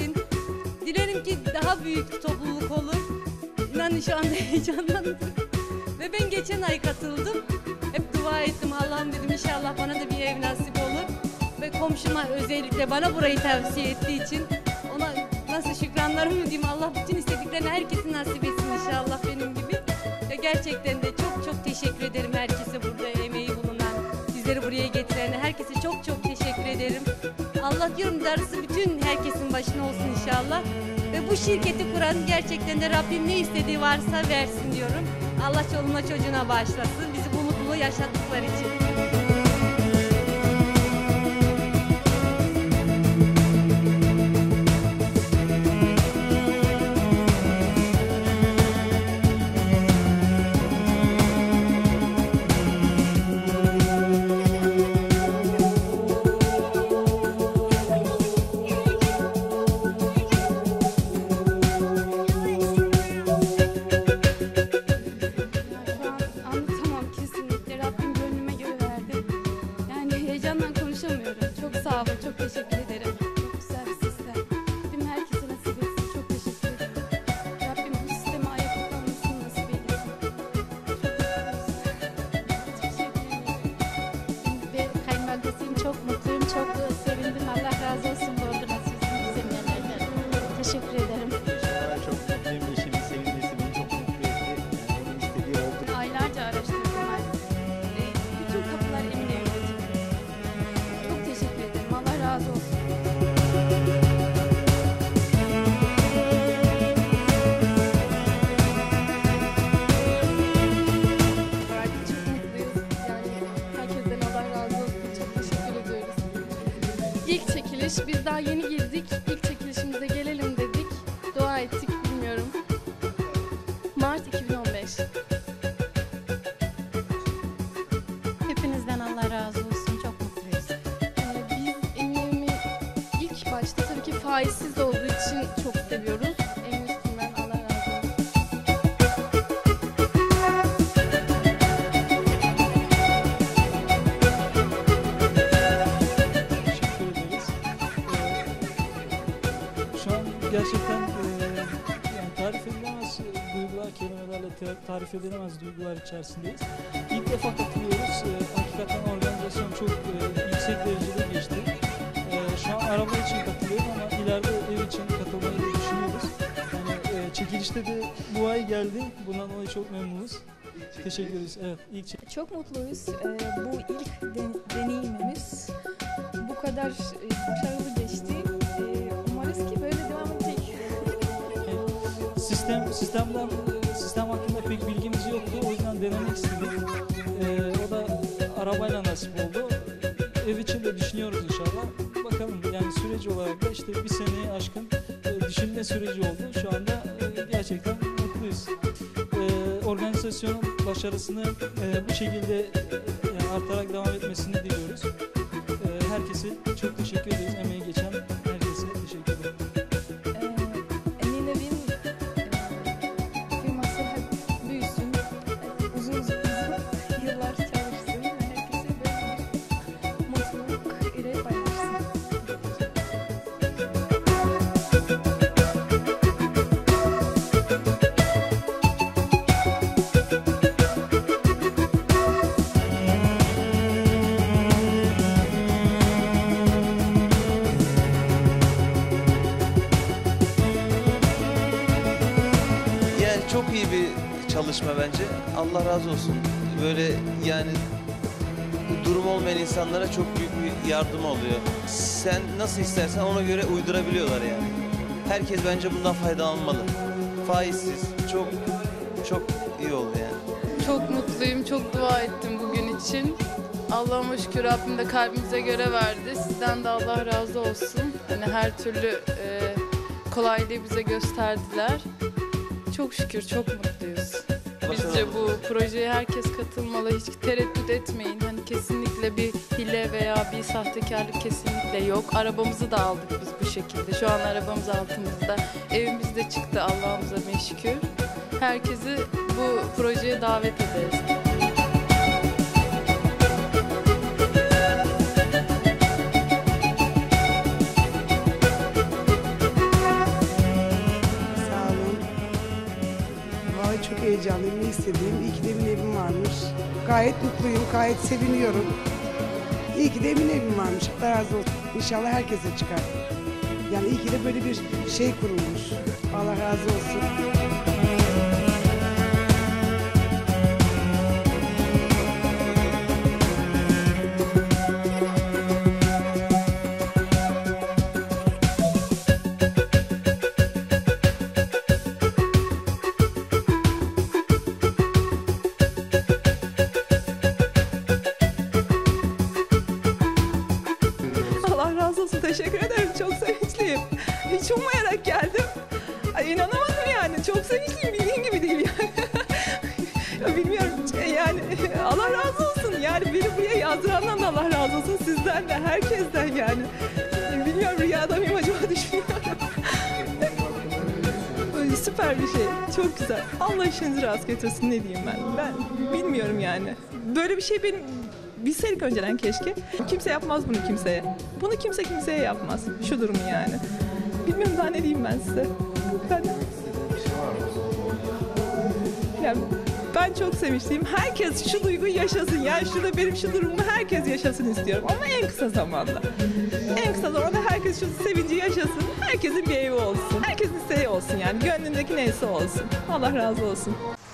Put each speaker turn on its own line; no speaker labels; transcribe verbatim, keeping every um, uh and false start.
etsin. Dilerim ki daha büyük topluluk olur. İnanın şu anda heyecanlandım. Ve ben geçen ay katıldım. Hep dua ettim, Allah'ım dedim inşallah bana da bir ev nasip olur. Ve komşuma özellikle bana burayı tavsiye ettiği için ona nasıl şükranlarımı diyeyim, Allah bütün istediklerini herkesin nasip etsin inşallah benim gibi. Ve gerçekten de çok çok teşekkür ederim herkese, burada emeği bulunan, bizleri buraya getirene herkese çok çok teşekkür ederim. Allah diyorum darısı bütün herkesin başına olsun inşallah. Ve bu şirketi kuran gerçekten de Rabbim ne istediği varsa versin diyorum. Allah çoluğuna çocuğuna bağışlasın bizi bu mutluluğu yaşattıkları için.
Sağ olun, çok teşekkür ederim. Çok güzel bir sistem. Rabbim herkese nasip etsin. Çok teşekkür ederim. Rabbim bu sistemi ayakta kalmasını nasip eylesin. Çok teşekkür ederim.
Ve kayınvalidesiyim, çok mutluyum, çok sevindim. Allah razı olsun doldurma sizin güzellerden. Teşekkür ederim.
Çok mutluyum. Eşimin sevinmesi beni çok mutlu etti. Yani onun istediği oldu.
Aylarca araştırdım ben. E, bütün kapılar emin evde. Çok teşekkür ederim. Allah razı olsun. Çok mutluyuz. Yani herkesten Allah razı olsun. Çok teşekkür ediyoruz. İlk çekiliş. Biz daha yeni girdik. İlk çekilişimize gelelim dedik. Dua ettik. Bilmiyorum. Mart iki bin on beş.
Hepinizden Allah razı olsun. Çok mutluyuz.
Ee, biz Eminönü'nü ilk başta tabii ki faizsiz olduğu için çok seviyoruz. En üstünden Allah razı olsun.
Teşekkür ederiz. Ee, şu an gerçekten e, yani tarif edilemez duygular, kelimelerle te- tarif edilemez duygular içerisindeyiz. İlk defa katılıyoruz. Ee, hakikaten organizasyon çok e, yüksek derecede geçti. Ee, şu an araba için katılıyorum ama ileride ev için katılmayı da düşünüyoruz. Yani e, çekilişte de bu ay geldi. Bundan dolayı çok memnunuz. Teşekkür ederiz. Evet, ilk çek-
Çok mutluyuz. Ee, bu ilk den- deneyimimiz bu kadar e, başarılı geçti. Ee, umarız ki böyle devam edecek.
Sistem sistemden sistem hakkında pek bilgimiz yoktu. O yüzden denemek istedik. Ee, o da arabayla nasip oldu. Ev için de düşünüyoruz inşallah. Bakalım yani süreci olarak da işte bir seneye aşkın e, düşünme süreci oldu. Şu anda e, gerçekten mutluyuz. Ee, organizasyonun başarısını e, bu şekilde e, yani artarak devam etmesini diliyoruz. Ee, herkese çok teşekkür ederiz. Emeği geçen herkese teşekkür ederim.
Ee, Eminönü'nün e, firması hep büyüsün, e, uzun uzun yıllar çalışsın ve herkese böyle bir mutluluk ile paylaşsın.
Yani çok iyi bir çalışma bence. Allah razı olsun. Böyle yani durum olmayan insanlara çok büyük bir yardım oluyor. Sen nasıl istersen ona göre uydurabiliyorlar yani. Herkes bence bundan faydalanmalı. Faizsiz. Çok çok iyi oldu yani.
Çok mutluyum, çok dua ettim bugün için. Allah'ıma şükür Rabbim de kalbimize göre verdi. Sizden de Allah razı olsun. Hani her türlü e, kolaylığı bize gösterdiler. Çok şükür, çok mutluyuz. Bizce bu projeye herkes katılmalı, hiç tereddüt etmeyin. Hani kesinlikle bir hile veya bir sahtekarlık kesinlikle yok. Arabamızı da aldık biz bu şekilde. Şu an arabamız altımızda. Evimiz de çıktı Allah'ımıza bin şükür. Herkesi bu projeye davet ederiz.
çok heyecanlıyım. Ne istediğim, iyi ki de bir evim varmış. Gayet mutluyum, gayet seviniyorum. İyi ki de emin evim varmış. Allah razı olsun. İnşallah herkese çıkar. Yani iyi ki de böyle bir şey kurulmuş. Allah razı olsun.
Allah razı olsun. Teşekkür ederim. Çok sevinçliyim. Hiç ummayarak geldim. Ay, inanamadım yani. Çok sevinçliyim. Bildiğin gibi değil yani. Ya bilmiyorum yani Allah razı olsun. Yani beni buraya yazdırandan da Allah razı olsun. Sizden de herkesten yani. Bilmiyorum rüyada mıyım acaba düşünüyorum. Böyle süper bir şey. Çok güzel. Allah işinizi rast getirsin ne diyeyim ben. Ben bilmiyorum yani. Böyle bir şey benim bilseydik önceden keşke. Kimse yapmaz bunu kimseye. Bunu kimse kimseye yapmaz. Şu durumu yani. Bilmiyorum daha ne diyeyim ben size. Ben... Yani ben çok sevinçliyim. Herkes şu duyguyu yaşasın. Yani şurada benim şu durumumu herkes yaşasın istiyorum. Ama en kısa zamanda. En kısa zamanda herkes şu sevinci yaşasın. Herkesin bir evi olsun. Herkesin isteği olsun yani. Gönlündeki neyse olsun. Allah razı olsun.